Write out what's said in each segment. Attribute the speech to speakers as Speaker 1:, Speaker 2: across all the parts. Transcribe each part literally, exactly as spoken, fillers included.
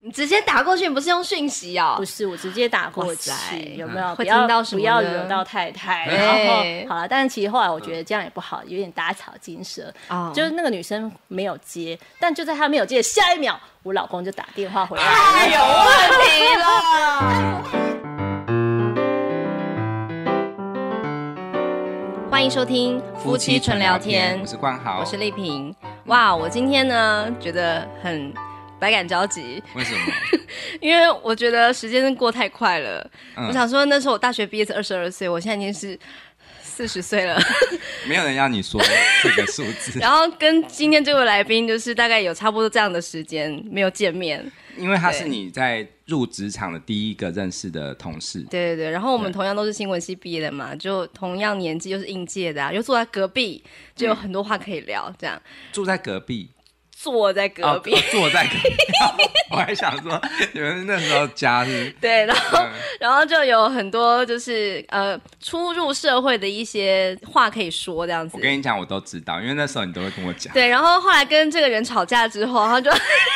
Speaker 1: 你直接打过去，你不是用讯息哦？
Speaker 2: 不是，我直接打过去，有没有？
Speaker 1: 会听到什么？
Speaker 2: 不要惹到太太。
Speaker 1: 欸、
Speaker 2: 然后好了，但是其实后来我觉得这样也不好，有点打草惊蛇。哦、就是那个女生没有接，但就在她没有接的下一秒，我老公就打电话回来，
Speaker 1: 太有问题了。欢迎收听夫妻纯聊天，
Speaker 3: 我是冠豪，
Speaker 1: 我是丽萍。哇，我今天呢觉得很百感交集。
Speaker 3: 为什么？
Speaker 1: 因为我觉得时间过太快了、嗯、我想说那时候我大学毕业是二十二岁，我现在已经是四十岁了。
Speaker 3: 没有人要你说这个数字。
Speaker 1: 然后跟今天这位来宾就是大概有差不多这样的时间没有见面，
Speaker 3: 因为他是你在入职场的第一个认识的同事。
Speaker 1: 对对对，然后我们同样都是新闻系毕业的嘛，就同样年纪又是应届的啊，又坐在隔壁，就有很多话可以聊这样、嗯、
Speaker 3: 住在隔壁，
Speaker 1: 坐在隔壁、
Speaker 3: 哦、坐在隔壁。我还想说你们那时候家是
Speaker 1: 对，然后、嗯、然后就有很多就是呃初入社会的一些话可以说这样子。
Speaker 3: 我跟你讲我都知道，因为那时候你都会跟我讲。
Speaker 1: 对，然后后来跟这个人吵架之后，然后就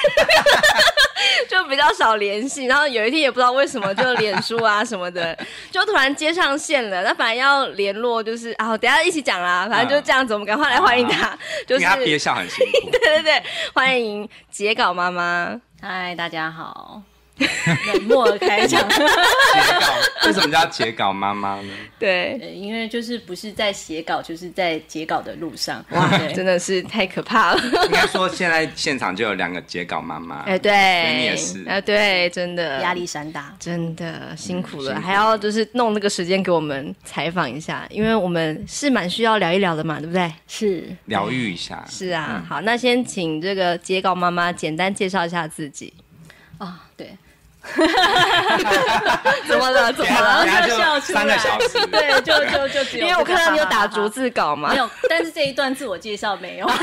Speaker 1: 就比较少联系，然后有一天也不知道为什么就脸书啊什么的就突然接上线了。那本来要联络就是啊等一下一起讲啦，反正就这样子、嗯、我们赶快来欢迎他、啊、就是
Speaker 3: 因为他憋笑很辛苦。
Speaker 1: 对对对，欢迎截稿妈妈。
Speaker 2: 嗨，大家好。冷漠的开场。
Speaker 3: 截稿为什么叫截稿妈妈呢？
Speaker 1: 对，
Speaker 2: 因为就是不是在写稿，就是在截稿的路上。
Speaker 1: 哇，真的是太可怕了。
Speaker 3: 应该说现在现场就有两个截稿妈妈。
Speaker 1: 哎、欸，对，
Speaker 3: 你也是。
Speaker 1: 哎、欸，对，真的
Speaker 2: 压力山大，
Speaker 1: 真的辛苦了、嗯，还要就是弄那个时间给我们采访一下，因为我们是蛮需要聊一聊的嘛，对不对？
Speaker 2: 是
Speaker 3: 疗愈一下。
Speaker 1: 是啊、嗯，好，那先请这个截稿妈妈简单介绍一下自己。
Speaker 2: 啊、哦，对。
Speaker 1: 怎么了？怎么了？
Speaker 2: 就笑出来。
Speaker 3: 三个小时。
Speaker 2: 对，就就就只有。
Speaker 1: 因为我看到你有打逐字稿嘛。
Speaker 2: 没有，但是这一段自我介绍没有。
Speaker 1: 好，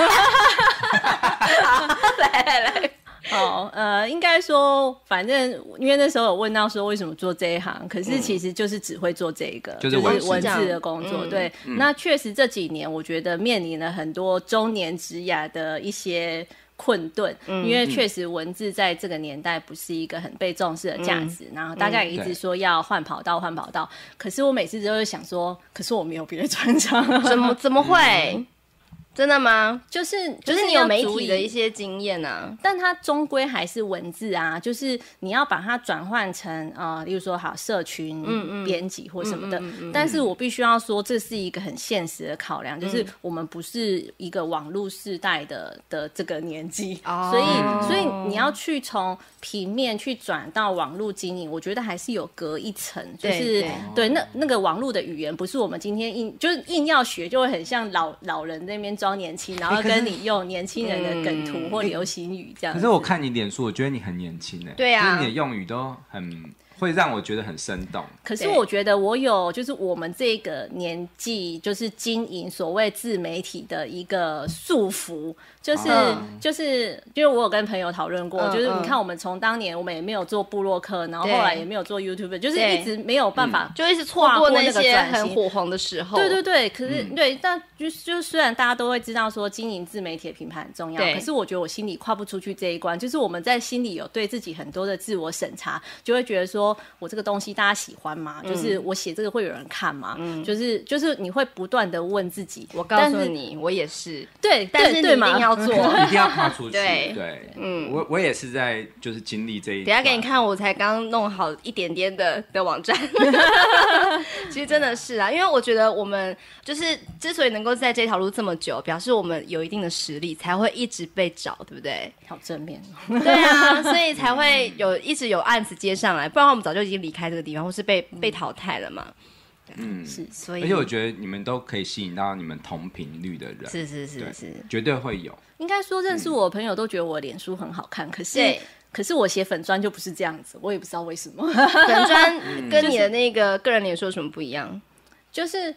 Speaker 1: 来来来。
Speaker 2: 哦，呃，应该说，反正因为那时候有问到说为什么做这一行，可是其实就是只会做这个，嗯、就是文字的工作。嗯、对、嗯，那确实这几年我觉得面临了很多中年职涯的一些困顿、嗯、因为确实文字在这个年代不是一个很被重视的价值、嗯、然后大家也一直说要换跑道换跑道，可是我每次都会想说可是我没有别的专长。
Speaker 1: 怎么怎么会、嗯、真的吗？
Speaker 2: 就是
Speaker 1: 就是你有媒体的一些经验啊，
Speaker 2: 但它终归还是文字啊，就是你要把它转换成呃，例如说好社群编辑或什么的、嗯嗯嗯嗯、但是我必须要说这是一个很现实的考量、嗯、就是我们不是一个网络世代的的这个年纪、哦、所以所以你要去从平面去转到网络经营，我觉得还是有隔一层，就是 对, 对那那个网络的语言不是我们今天硬就是硬要学，就会很像老老人那边装年轻，然后跟你用年轻人的梗图或流行语这样子、
Speaker 3: 欸、可是我看你脸书我觉得你很年轻耶。
Speaker 1: 对啊，
Speaker 3: 就是你的用语都很会让我觉得很生动。
Speaker 2: 可是我觉得我有就是我们这个年纪就是经营所谓自媒体的一个束缚，就是、嗯、就是因为我有跟朋友讨论过、嗯、就是你看我们从当年我们也没有做部落客，然后后来也没有做 YouTube， 就是一直没有办法、嗯、
Speaker 1: 就一直错过那些很火红的时候。
Speaker 2: 对对对，可是、嗯、对，但就就虽然大家都会知道说经营自媒体的品牌很重要，可是我觉得我心里跨不出去这一关，就是我们在心里有对自己很多的自我审查，就会觉得说我这个东西大家喜欢吗、嗯、就是我写这个会有人看吗、嗯、就是就是你会不断的问自己。
Speaker 1: 我告诉你我也是。
Speaker 2: 对，
Speaker 1: 但是你一定要做
Speaker 3: 一定要跨出去。
Speaker 1: 对
Speaker 3: 对，嗯，我我也是在就是经历这一。
Speaker 1: 等一下给你看，我才刚弄好一点点的的网站。其实真的是啊，因为我觉得我们就是之所以能够在这条路这么久，表示我们有一定的实力，才会一直被找，对不对？
Speaker 2: 好正面。
Speaker 1: 对啊，所以才会有一直有案子接上来，不然我们早就已经离开这个地方，或是被、嗯、被淘汰了嘛。
Speaker 3: 嗯，
Speaker 1: 是，所以
Speaker 3: 而且我觉得你们都可以吸引到你们同频率的人。
Speaker 1: 是是是是，
Speaker 3: 绝对会有。
Speaker 2: 应该说认识我的朋友都觉得我脸书很好看，可是可是我写粉专就不是这样子，我也不知道为什么。
Speaker 1: 粉专跟你的那个个人脸书有什么不一样？
Speaker 2: 就是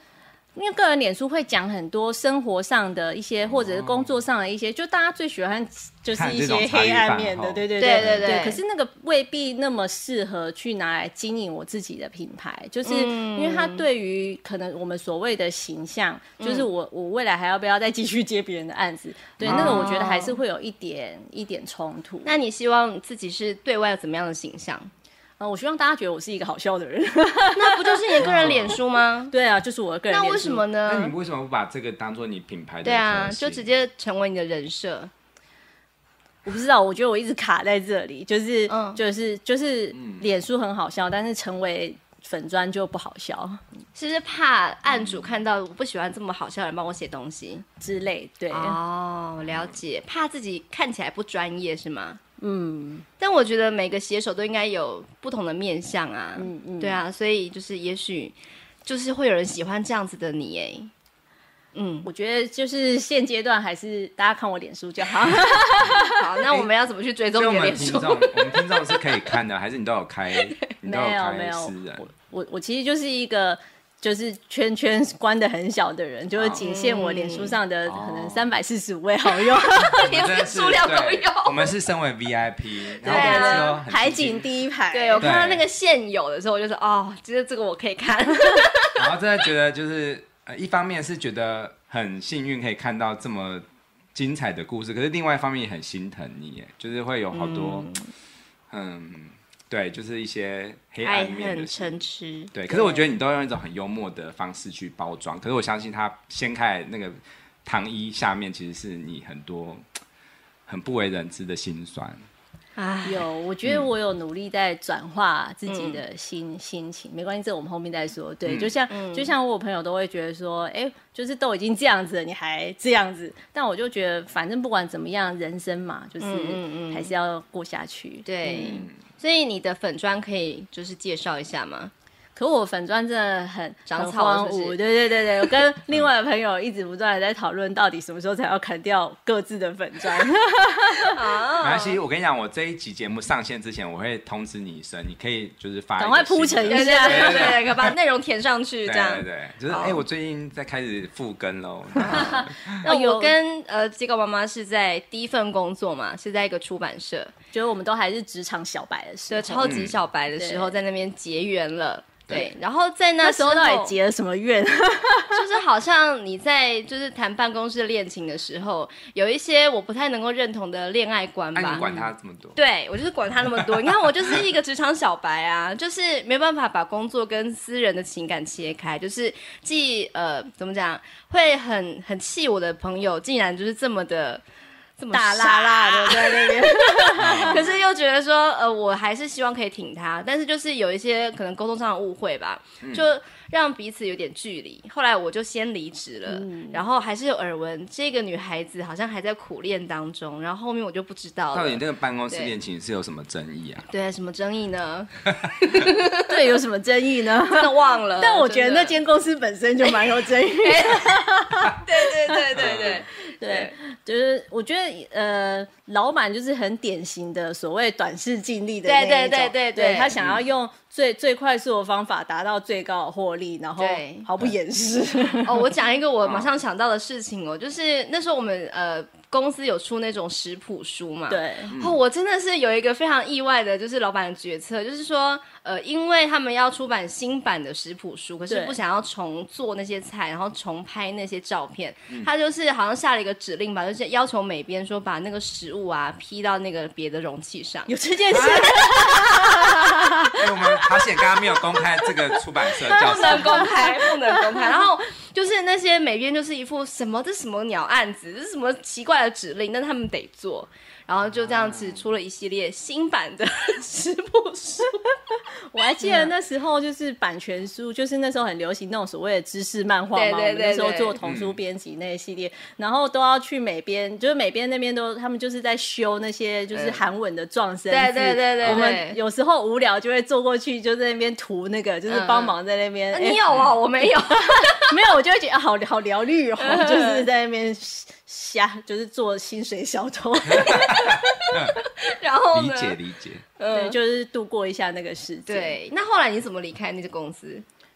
Speaker 2: 因为个人脸书会讲很多生活上的一些，或者是工作上的一些，就大家最喜欢就是一些黑暗面的，对对
Speaker 1: 对对对。
Speaker 2: 对可是那个未必那么适合去拿来经营我自己的品牌，就是因为它对于可能我们所谓的形象，嗯、就是我我未来还要不要再继续接别人的案子，对、哦、那个我觉得还是会有一点一点冲突。
Speaker 1: 那你希望自己是对外有怎么样的形象？
Speaker 2: 呃，我希望大家觉得我是一个好笑的人，
Speaker 1: 那不就是你的个人脸书吗？
Speaker 2: 对啊，就是我的个人脸书。
Speaker 1: 那为什么呢？
Speaker 3: 那你为什么不把这个当做你品牌的？
Speaker 1: 对啊，就直接成为你的人设。
Speaker 2: 我不知道，我觉得我一直卡在这里，就是、嗯、就是就是脸书很好笑，但是成为粉专就不好笑。
Speaker 1: 是不是怕案主看到我不喜欢这么好笑的人帮我写东西
Speaker 2: 之类？对，
Speaker 1: 哦，了解，怕自己看起来不专业是吗？嗯，但我觉得每个写手都应该有不同的面向啊，嗯嗯，对啊，所以就是也许就是会有人喜欢这样子的你哎，
Speaker 2: 嗯，我觉得就是现阶段还是大家看我脸书就好。
Speaker 1: 好，那我们要怎么去追踪你的脸书？
Speaker 3: 我们听众是可以看的，还是你都有开？你都有开
Speaker 2: 没有
Speaker 3: 私人？
Speaker 2: 我我我其实就是一个。就是圈圈关得很小的人，就是仅限我脸书上的可能三百四十五位好友，
Speaker 1: 连这个数量都有。
Speaker 3: 我们是身为 V I P，
Speaker 1: 对啊，
Speaker 2: 海景第一排。
Speaker 1: 对，我看到那个现有的时候，我就说哦，其实这个我可以看。
Speaker 3: 然后真的觉得就是呃，一方面是觉得很幸运可以看到这么精彩的故事，可是另外一方面也很心疼你，就是会有好多嗯。嗯对，就是一些黑暗面的，
Speaker 1: 爱恨嗔痴。
Speaker 3: 对，可是我觉得你都用一种很幽默的方式去包装。可是我相信他掀开那个糖衣下面，其实是你很多很不为人知的辛酸。
Speaker 2: 有，我觉得我有努力在转化自己的心、嗯、心情，没关系，这我们后面再说。对，嗯、就像、嗯、就像我朋友都会觉得说，哎，就是都已经这样子了，你还这样子，但我就觉得，反正不管怎么样，人生嘛，就是还是要过下去。嗯、
Speaker 1: 对。嗯所以你的粉专可以就是介绍一下吗？
Speaker 2: 可我粉专真的很
Speaker 1: 长草
Speaker 2: 是不是？对对对对，我跟另外的朋友一直不断的在讨论，到底什么时候才要砍掉各自的粉专。
Speaker 3: 没关系，我跟你讲，我这一集节目上线之前，我会通知你一声，你可以就是发，
Speaker 2: 赶快铺陈一下，
Speaker 1: 对对对，对把内容填上去，这样
Speaker 3: 对对对，就是哎、欸，我最近在开始复更喽。
Speaker 1: 那我跟呃机构妈妈是在第一份工作嘛，是在一个出版社，
Speaker 2: 觉得我们都还是职场小白的时候，
Speaker 1: 超级小白的时候，在那边结缘了。对，然后在那
Speaker 2: 时候到底结了什么怨？
Speaker 1: 就是好像你在就是谈办公室恋情的时候，有一些我不太能够认同的恋爱观吧。
Speaker 3: 那、啊、你管他这么多？
Speaker 1: 对，我就是管他那么多。你看我就是一个职场小白啊，就是没办法把工作跟私人的情感切开，就是既呃怎么讲，会很很气我的朋友，竟然就是这么的。这么
Speaker 2: 大辣辣的在那边，
Speaker 1: 可是又觉得说，呃，我还是希望可以挺他，但是就是有一些可能沟通上的误会吧，嗯、就让彼此有点距离。后来我就先离职了，嗯、然后还是有耳闻这个女孩子好像还在苦恋当中，然后后面我就不知道了。
Speaker 3: 到底那个办公室恋情是有什么争议啊？
Speaker 1: 对，什么争议呢？
Speaker 2: 对，有什么争议呢？
Speaker 1: 真的忘了。
Speaker 2: 但我觉得那间公司本身就蛮有争议。对
Speaker 1: 对对对对
Speaker 2: 对，就是我觉得。呃，老板就是很典型的所谓短视近利的那一种，
Speaker 1: 对对对对 对,
Speaker 2: 对，他想要用最、嗯、最快速的方法达到最高的获利，然后毫不掩饰。
Speaker 1: 哦，我讲一个我马上想到的事情哦，就是那时候我们呃公司有出那种食谱书嘛，
Speaker 2: 对，
Speaker 1: 哦，我真的是有一个非常意外的，就是老板的决策，就是说呃，因为他们要出版新版的食谱书，可是不想要重做那些菜，然后重拍那些照片，嗯、他就是好像下了一个指令吧，就是要求美编说把那个食物啊批到那个别的容器上。
Speaker 2: 有这件事？
Speaker 3: 因为我们好险刚刚没有公开这个出版社叫什么，
Speaker 1: 不能公开，不能公开。然后就是那些美编就是一副什么这什么鸟案子，这是什么奇怪的指令，但他们得做。然后就这样子出了一系列新版的食谱书。
Speaker 2: 我还记得那时候就是版权书，就是那时候很流行那种所谓的知识漫画嘛，
Speaker 1: 对对对对，
Speaker 2: 我们那时候做童书编辑那一系列，嗯、然后都要去美编，就是美编那边都他们就是在修那些就是韩文的状声字，
Speaker 1: 对对对 对, 对，
Speaker 2: 我们有时候無聊就会坐过去，就在那边涂那个，就是帮忙在那边。
Speaker 1: 嗯欸、你有啊？我没有，
Speaker 2: 没有，我就会觉得好好疗愈哦，就是在那边瞎，就是做薪水小偷。
Speaker 1: 然后呢？
Speaker 3: 理解理解，
Speaker 2: 对，就是度过一下那个时间。
Speaker 1: 对，那后来你怎么离开那个公司？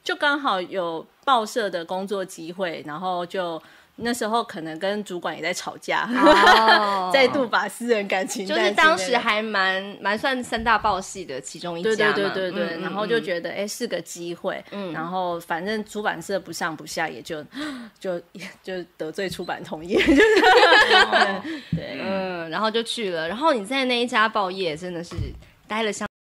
Speaker 2: 就刚好有报社的工作机会，然后就那时候可能跟主管也在吵架，哦、再度把私人感情
Speaker 1: 就是当时还蛮蛮算三大报系的其中一家嘛，
Speaker 2: 对对对对对，
Speaker 1: 嗯、
Speaker 2: 然后就觉得哎、欸、是个机会，嗯，然后反正出版社不上不下，也就就就得罪出版同业，就是
Speaker 1: 对，嗯，然后就去了，然后你在那一家报业真的是待了相。